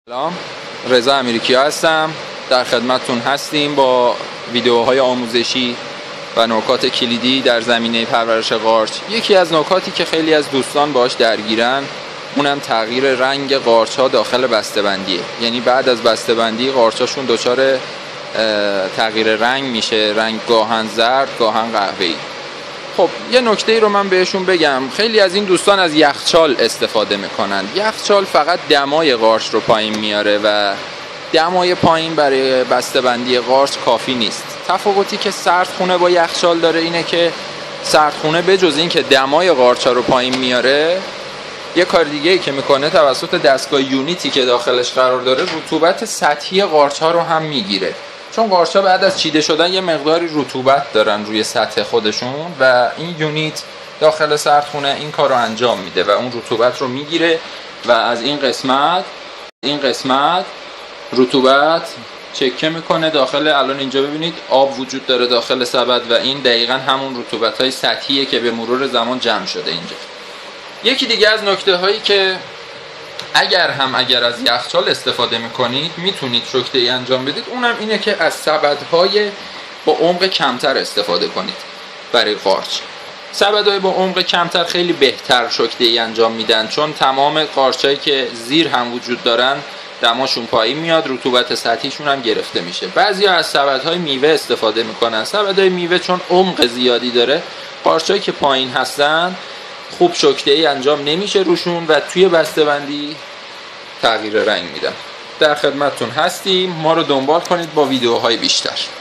سلام، رضا امیرکیا هستم. در خدمتتون هستیم با ویدیوهای آموزشی و نکات کلیدی در زمینه پرورش قارچ. یکی از نکاتی که خیلی از دوستان باهاش درگیرن اونم تغییر رنگ قارچ ها داخل بسته‌بندیه. یعنی بعد از بسته‌بندی قارچاشون دچار تغییر رنگ میشه، رنگ گاهن زرد گاهن قهوه‌ای. خب یه نکته رو من بهشون بگم، خیلی از این دوستان از یخچال استفاده میکنن. یخچال فقط دمای قارچ رو پایین میاره و دمای پایین برای بسته‌بندی قارچ کافی نیست. تفاوتی که سردخونه با یخچال داره اینه که سردخونه بجز این که دمای قارچ رو پایین میاره، یه کار دیگه ای که میکنه توسط دستگاه یونیتی که داخلش قرار داره رطوبت سطحی قارچ ها رو هم میگیره. چون قارچ ها بعد از چیده شدن یه مقداری رطوبت دارن روی سطح خودشون و این یونیت داخل سردخونه این کار رو انجام میده و اون رطوبت رو میگیره و از این قسمت رطوبت چکه میکنه داخل. الان اینجا ببینید آب وجود داره داخل سبد و این دقیقا همون رطوبت های سطحیه که به مرور زمان جمع شده اینجا. یکی دیگه از نکته هایی که اگر از یخچال استفاده میکنید میتونید شکته ای انجام بدید، اونم اینه که از سبدهای با عمق کمتر استفاده کنید برای قارچ. سبدهای با عمق کمتر خیلی بهتر شکته ای انجام میدن، چون تمام قارچایی که زیر هم وجود دارن دماشون پایین میاد، رطوبت سطحیشون هم گرفته میشه. بعضیا از سبدهای میوه استفاده میکنن. سبدهای میوه چون عمق زیادی داره، قارچایی که پایین هستن خوب شکته ای انجام نمیشه روشون و توی بسته‌بندی تغییر رنگ میدن. در خدمتتون هستیم، ما رو دنبال کنید با ویدیوهای بیشتر.